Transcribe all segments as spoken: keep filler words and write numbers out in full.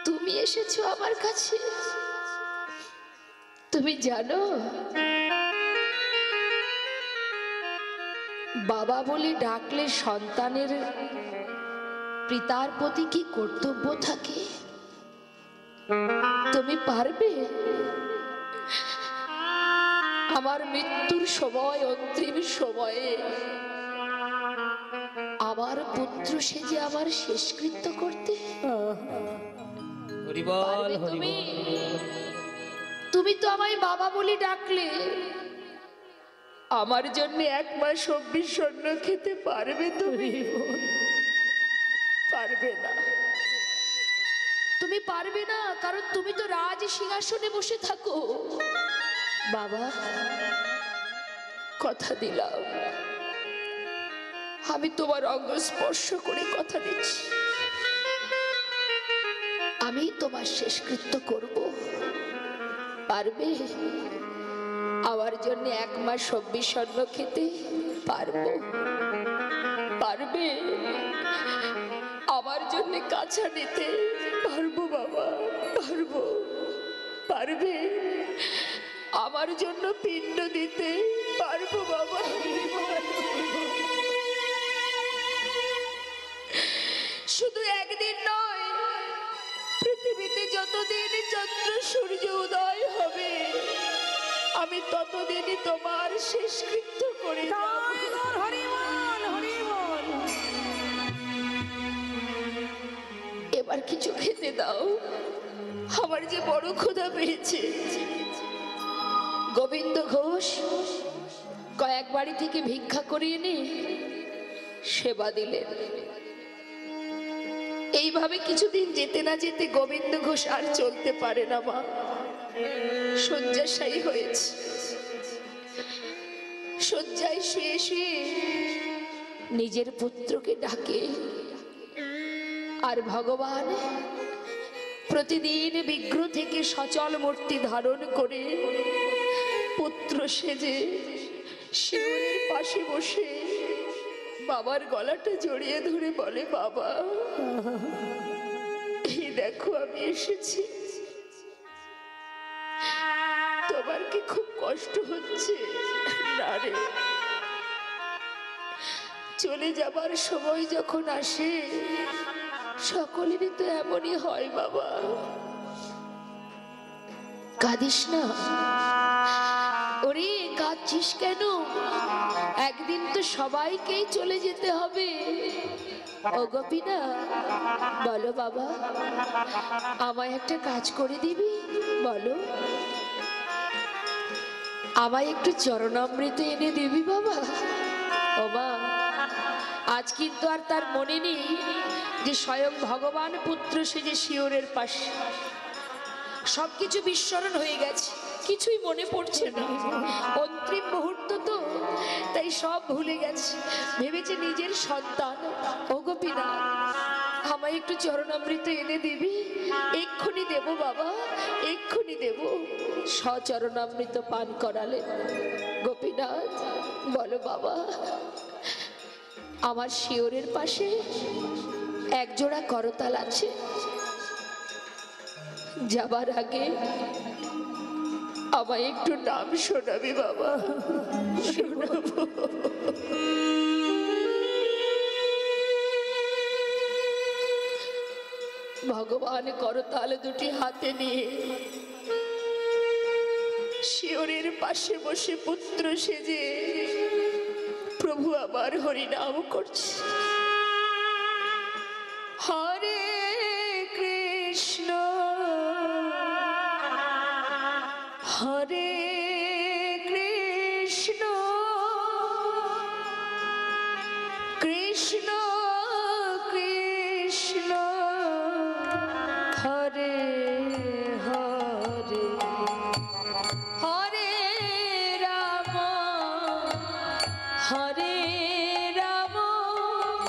তুমি এসেছো আমার কাছে। তুমি জানো বাবা বলে ডাকলে সন্তানের পিতার প্রতি কি কর্তব্য থাকে? তুমি পারবে আমার মৃত্যুর সময়, অন্তিম সময়ে আমার পুত্র সেজে আমার শেষকৃত্য করতে? তুমি তুমি তো আমায় বাবা বলে ডাকলে, আমার জন্য এক মাস চব্বিশ স্বর্ণ খেতে পারবে? তুমি পারবে না, তুমি পারবে না, কারণ তুমি তো রাজ সিংহাসনে বসে থাকো। বাবা, কথা দিলাম, আমি তোমার অঙ্গ স্পর্শ করে কথা দিচ্ছি, আমি তোমার শেষকৃত্য করব। পারবে আমার জন্য এক মাস চব্বিশ স্বর্ণ খেতে? পারবো। পারবে আমার জন্য কাছা নিতে? পারবো বাবা, পারবো। পারবে আমার জন্য পিণ্ড দিতে? পারবো বাবা। শুধু একদিন নয়, পৃথিবীতে যতদিন চন্দ্র সূর্য উদয় হবে আমি ততদিনই তোমার শেষকৃত্য করে যাব। এবার কিছু খেতে দাও, আমার যে বড় ক্ষুধা পেয়েছে। গোবিন্দ ঘোষ কয়েক বাড়ি থেকে ভিক্ষা করে এনে সেবা দিলেন। এইভাবে কিছুদিন যেতে না যেতে গোবিন্দ ঘোষ আর চলতে পারে না মা, শয্যাশায়ী হয়েছে। শয্যায় শুয়ে শুয়ে নিজের পুত্রকে ডাকে, আর ভগবান প্রতিদিন বিগ্রহ থেকে সচল মূর্তি ধারণ করে পুত্র সেজে শিবের পাশে বসে বাবার গলাটা জড়িয়ে ধরে বলে, বাবা এই দেখো আমি এসেছি, তোমার কি খুব কষ্ট হচ্ছে? না রে, চলে যাবার সময় যখন আসে সকলেরই তো এমনই হয় বাবা, কাঁদিস না। ওরে কাঁদছিস কেন? একদিন তো সবাইকেই চলে যেতে হবে। ও গোপীনা, বলো বাবা, আমায় একটা কাজ করে দিবি? বলো, আমায় একটু চরণামৃত এনে দিবি বাবা? ও মা, আজ কিন্তু আর তার মনে নেই যে স্বয়ং ভগবান পুত্র সেজে শিওরের পাশে। সবকিছু বিস্মরণ হয়ে গেছে, কিছুই মনে পড়ছে না, অন্তিম মুহূর্ত তো, তাই সব ভুলে গেছে। ভেবেছে নিজের সন্তান। ও গোপীনা, আমায় একটু চরণামৃত এনে দিবি? এক্ষুনি দেব বাবা, এক্ষুনি দেব। সচরণামৃত পান করালেন। গোপীনাথ, বলো বাবা, আমার শিওরের পাশে একজোড়া করতাল আছে, যাবার আগে আমায় একটু নাম শোনাবি বাবা? শোনাবো। ভগবান করতাল দুটি হাতে নিয়ে শিওরের পাশে বসে পুত্র সেজে প্রভু আবার হরিনাম করছে। হরে কৃষ্ণ হরে কৃষ্ণ কৃষ্ণ কৃষ্ণ হরে হরে, হরে রাম হরে রাম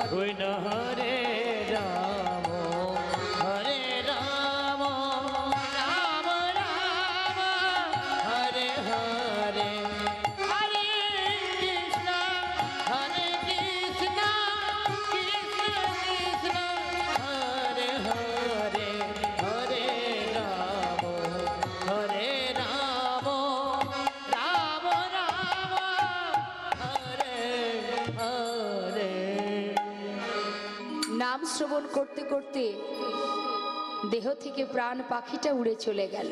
হরে রাম হরে রাম রাম রাম হরে হরে হরে কৃষ্ণ হরে কৃষ্ণ কৃষ্ণ কৃষ্ণ হরে হরে হরে রাম হরে রাম রাম রাম হরে হরে। নাম শ্রবণ করতে করতে দেহ থেকে প্রাণ পাখিটা উড়ে চলে গেল।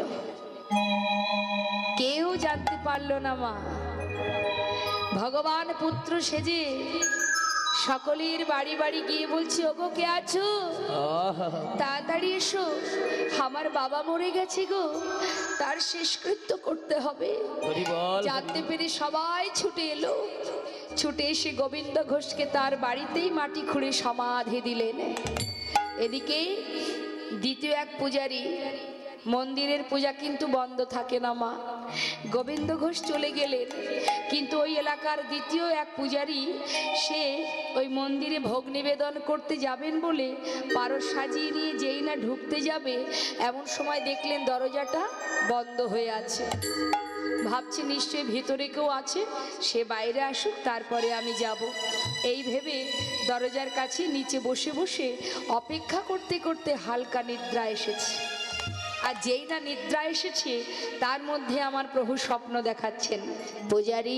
কেউ জানতে পারলো না মা ভগবান পুত্র সেজে সকলের বাড়ি বাড়ি গিয়ে বলছে, ওগো কে আছো, তাড়াতাড়ি এসো, আমার বাবা মরে গেছে গো, তার শেষকৃত্য করতে হবে। জানতে পেরে সবাই ছুটে এলো। ছুটে এসে গোবিন্দ ঘোষকে তার বাড়িতেই মাটি খুঁড়ে সমাধি দিলেন। এদিকে দ্বিতীয় এক পূজারী, মন্দিরের পূজা কিন্তু বন্ধ থাকে না মা, গোবিন্দ ঘোষ চলে গেলেন, কিন্তু ওই এলাকার দ্বিতীয় এক পূজারী সে ওই মন্দিরে ভোগ নিবেদন করতে যাবেন বলে পারস সাজিয়ে নিয়ে যেই না ঢুকতে যাবে এমন সময় দেখলেন দরজাটা বন্ধ হয়ে আছে। ভাবছে নিশ্চয়ই ভিতরে কেউ আছে, সে বাইরে আসুক তারপরে আমি যাব। এই ভেবে দরজার কাছে নিচে বসে বসে অপেক্ষা করতে করতে হালকা নিদ্রা এসেছে। আর যেই না নিদ্রা এসেছে তার মধ্যে আমার প্রভু স্বপ্ন দেখাচ্ছেন, পূজারী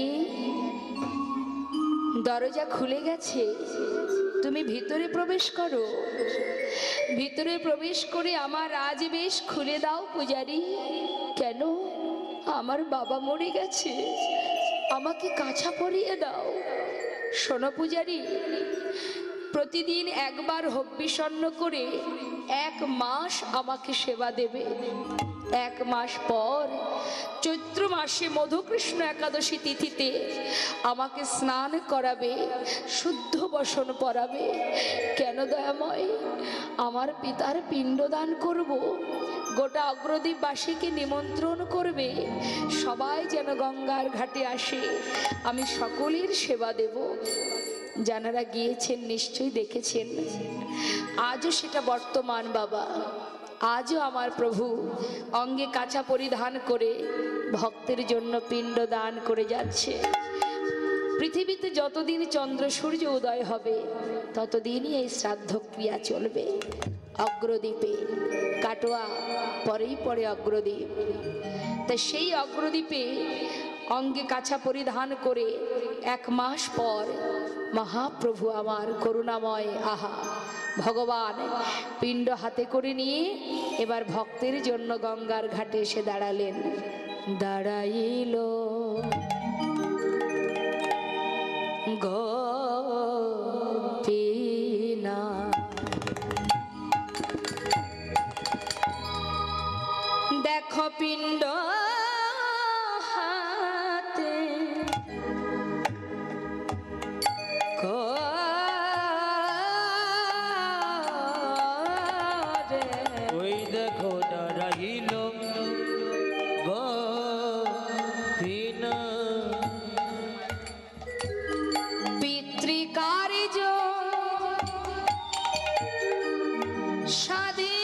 দরজা খুলে গেছে, তুমি ভিতরে প্রবেশ করো, ভিতরে প্রবেশ করে আমার রাজবেশ খুলে দাও পূজারী। কেন? আমার বাবা মরে গেছে, আমাকে কাছা পরিয়ে দাও। শোনো পূজারী, প্রতিদিন একবার হব্বিষণ্ণ করে এক মাস আমাকে সেবা দেবে। এক মাস পর চৈত্র মাসে মধুকৃষ্ণ একাদশী তিথিতে আমাকে স্নান করাবে, শুদ্ধ বসন পরাবে। কেন দয়াময়? আমার পিতার পিণ্ডদান করব, গোটা অগ্রদ্বীপবাসীকে নিমন্ত্রণ করবে, সবাই যেন গঙ্গার ঘাটে আসে, আমি সকলের সেবা দেব। যারা গিয়েছেন নিশ্চয়ই দেখেছেন, আজও সেটা বর্তমান বাবা। আজও আমার প্রভু অঙ্গে কাঁচা পরিধান করে ভক্তের জন্য পিণ্ড দান করে যাচ্ছে। পৃথিবীতে যতদিন চন্দ্র সূর্য উদয় হবে ততদিনই এই শ্রাদ্ধ ক্রিয়া চলবে। অগ্রদ্বীপে কাটোয়া পরেই পরে অগ্রদ্বীপ, তা সেই অগ্রদ্বীপে অঙ্গে কাঁচা পরিধান করে এক মাস পর মহাপ্রভু আমার করুণাময় আহা ভগবান পিণ্ড হাতে করে নিয়ে এবার ভক্তের জন্য গঙ্গার ঘাটে এসে দাঁড়ালেন। দাঁড়াইল গোপীনা দেখো পিণ্ড হাতে ওই দেখো দাঁড়াইল গোপীনা পিতৃকার্য সাধে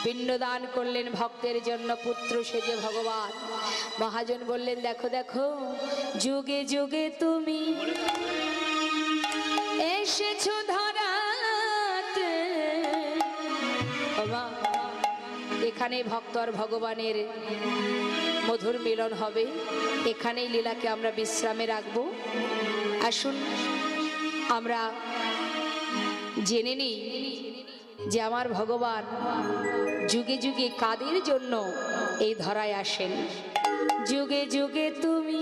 পিণ্ডদান করলেন ভক্তের জন্য পুত্র সেজে ভগবান। মহাজন বললেন দেখো দেখো যুগে যুগে তুমি এসেছো ধরাতে। বাবা এখানে ভক্ত আর ভগবানের মধুর মিলন হবে, এখানেই লীলাকে আমরা বিশ্রামে রাখবো। আসুন আমরা জেনে নিই যে আমার ভগবান যুগে যুগে কাদের জন্য এই ধরায় আসেন। যুগে যুগে তুমি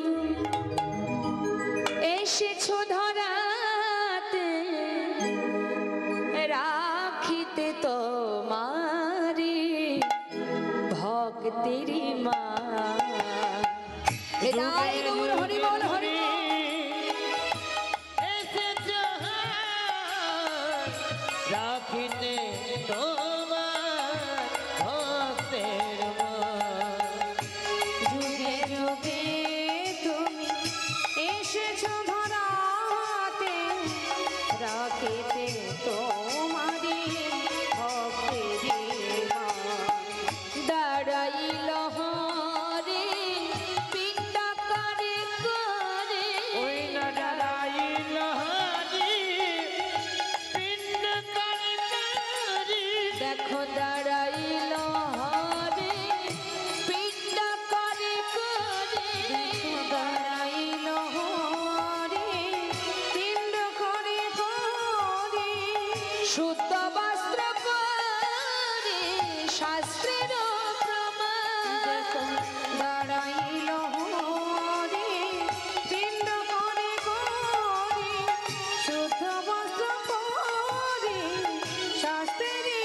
এসেছো ধরাতে, রাখিতে তোমারি ভক্তেরি মা। হৃদয় গৌর হরি বল হরি বল। রাখিতে তোমার ভক্তের মা। যুগে যুগে তুমি এসেছো ধরাতে, রাখিতে তোমারি ভক্তেরি মা। দাঁড়াইল হরে পিণ্ডাকারে করে, ওই না দাঁড়াইল হরি পিণ্ড কারি কারি। দেখো দাঁড়াইল হরে পিণ্ডাকারে করে, দাঁড়াইল হরে পিণ্ড করে করে, শুদ্ধ বস্ত্র পরে শাস্ত্রের প্রমাণ। দাঁড়াইল হরে পিণ্ড করে করে, শুদ্ধ বস্ত্র পরে শাস্ত্রেরই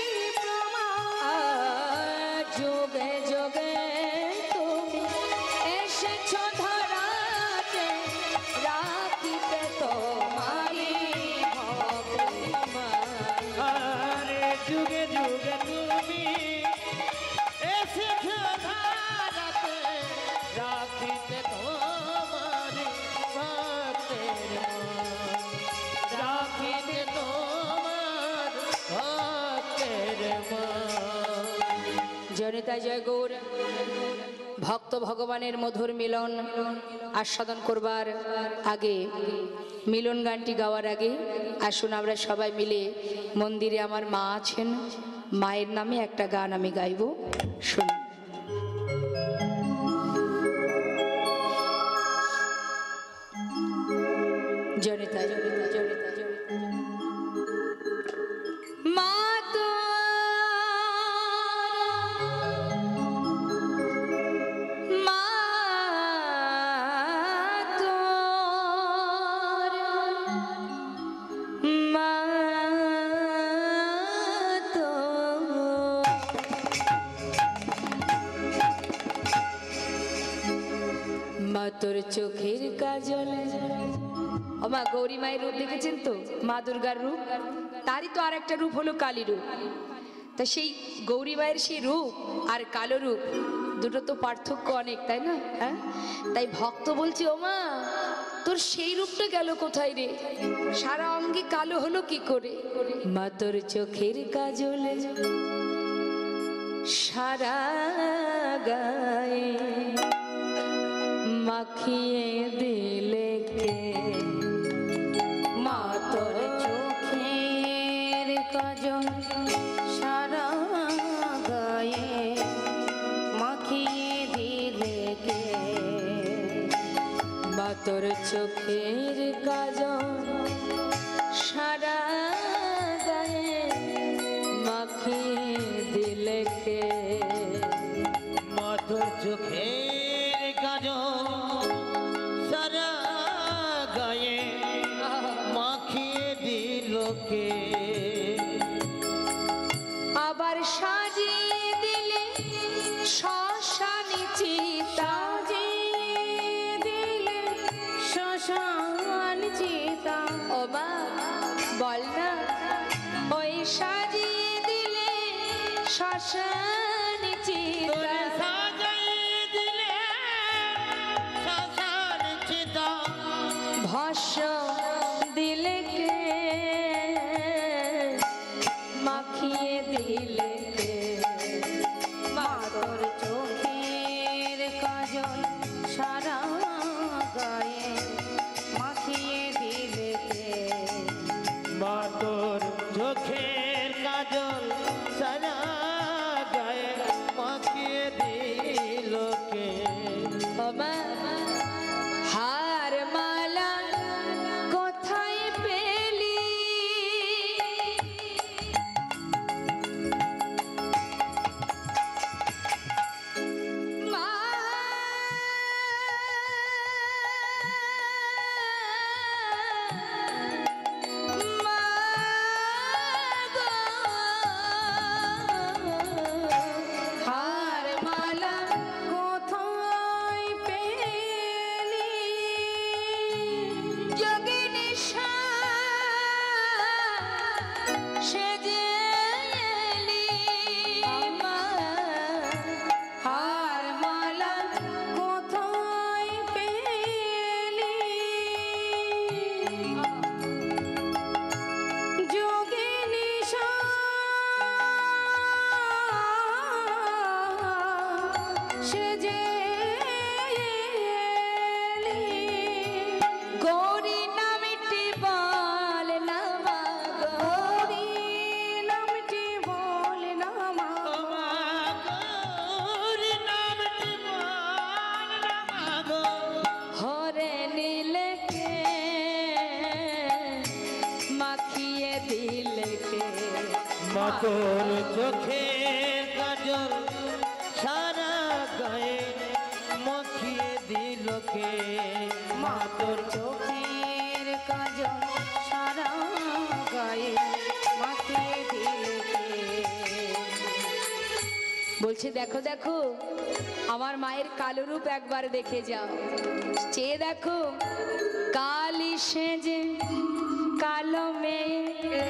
প্রমাণ। যোগে যোগে তুমি এসেছো ধরাতে, রাখিতে তোমারি ভক্তেরি মা। আরে যুগে যুগে তুমি এসেছো ধরাতে, রাখিতে তোমার ভক্তের মা। রাখিতে তোমার ভক্তের মা। জনিতা জয় গৌর। ভক্ত ভগবানের মধুর মিলন আস্বাদন করবার আগে, মিলন গানটি গাওয়ার আগে আসুন আমরা সবাই মিলে, মন্দিরে আমার মা আছেন, মায়ের নামে একটা গান আমি গাইব, শুনুন। জনিতা জনিতা জনিতা জনিতা মা তো মা তোর মা তোর মা তোর চোখের কাজল। ও মা গৌরী মায়ের রূপ দেখেছেন তো, মা দুর্গার রূপ, তারই তো আর একটা রূপ হলো কালী রূপ। তা সেই গৌরী মায়ের সেই রূপ আর কালো রূপ দুটো তো পার্থক্য অনেক, তাই না? হ্যাঁ, তাই ভক্ত বলছে ও মা তোর সেই রূপটা গেল কোথায় রে, সারা অঙ্গে কালো হলো কি করে? মা তোর চোখের কাজলে সারা গায়ে মাখিয়ে দিলে কে, মা তোর চোখের কাজল সারা গায়ে মাখিয়ে দিলে কে। মা তোর চোখের কাজল সারা গায়ে মাখিয়ে দিলে কে। মধুর চোখের কাজল সারা গায়ে মাখিয়ে দিল কে। আবার সাজিয়ে দিলে শ্মশানে চিতা, সাজিয়ে দিলে শ্মশান চিতা। ও মা বল না, ওই সাজিয়ে দিলে শ্মশানে চিতা, সাজাইয়ে দিলে শ্মশান চিতা। ভস্য দিলে কে, মাখিয়ে দিলে কে। তোর চোখের কাজল সারা গায়ে মাখিয়ে দিল কে মা তোর চোখের কাজল সারা গায়ে মাখিয়ে দিলে কে? বলছে দেখো দেখো আমার মায়ের কালো রূপ একবার দেখে যাও, চেয়ে দেখো কালি সেজে কালো মেয়ে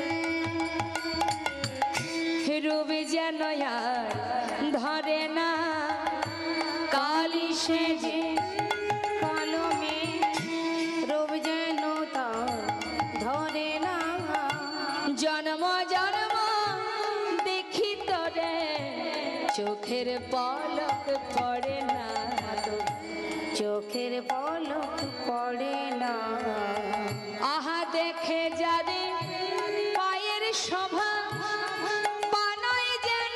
রূপে যেন আর ধরে না, কালি সেজে কালো মেয়ে রূপ যেন তার ধরে না। জন্ম জন্ম দেখি তোরে চোখের পলক পড়ে না, চোখের পলক পড়ে না। আহা দেখে যারে পায়ের শোভা পানয় যেন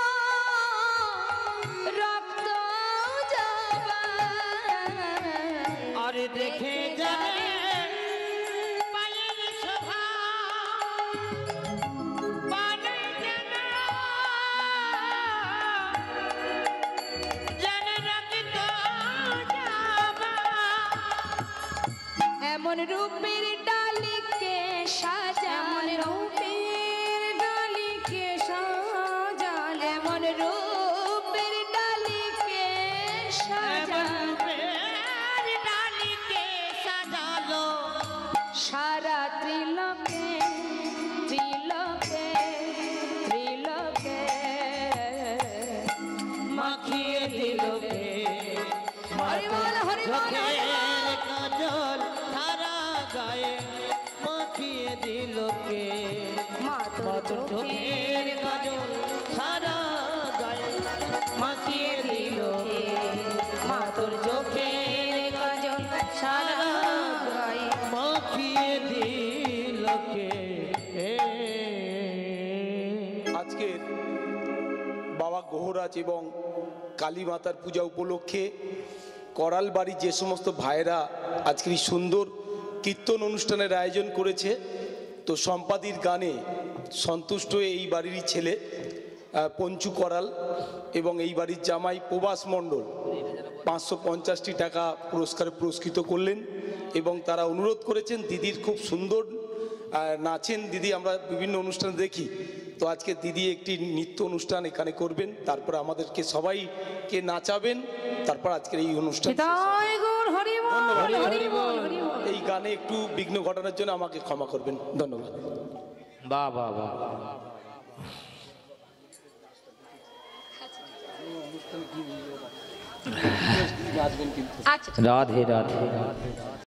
রক্ত জবা। আরে দেখে যাবে পায়ের শোভা পানে যেন যেন রক্ত জবা। এমন রূপের ডালিকে সাজা, এমন রূপের ডালিকে সাজালে, এমন রূপের ডালিকে সাজা, এমন ডালিকে সাজালো সারা ত্রিলোকে ত্রিলোকে ত্রিলোকে মাখিয়ে দিল কে হরি বল, হরি বল, হরি বল। চোখের কাজল সারা গায়ে মাখিয়ে দিল কে মা তোর চোখের কাজল সারা গায়ে মাখিয়ে দিল কে মা তোর চোখের কাজল সারা গায়ে মাখিয়ে দিল কে। আজকের বাবা গহরাজ এবং কালী মাতার পূজা উপলক্ষে করাল বাড়ির যে সমস্ত ভাইরা আজকের এই সুন্দর কীর্তন অনুষ্ঠানের আয়োজন করেছে, তো সম্পাদির গানে সন্তুষ্ট হয়ে এই বাড়িরই ছেলে আহ, পঞ্চু করাল এবং এই বাড়ির জামাই প্রবাস মণ্ডল পাঁচশো পঞ্চাশটি টাকা পুরস্কারে পুরস্কৃত করলেন এবং তারা অনুরোধ করেছেন দিদির খুব সুন্দর আহ, নাচেন দিদি, আমরা বিভিন্ন অনুষ্ঠানে দেখি, তো আজকে দিদি একটি নৃত্য অনুষ্ঠান এখানে করবেন, তারপর আমাদেরকে সবাইকে নাচাবেন, তারপর আজকের এই অনুষ্ঠান শেষ হবে। তাই গৌর হরি বল, ধন্যবাদ। হরি বল, হরি বল। এই গানে একটু বিঘ্ন ঘটানোর জন্য আমাকে ক্ষমা করবেন, ধন্যবাদ। বাহ বাহ বাহ। আচ্ছা রাধে রাধে।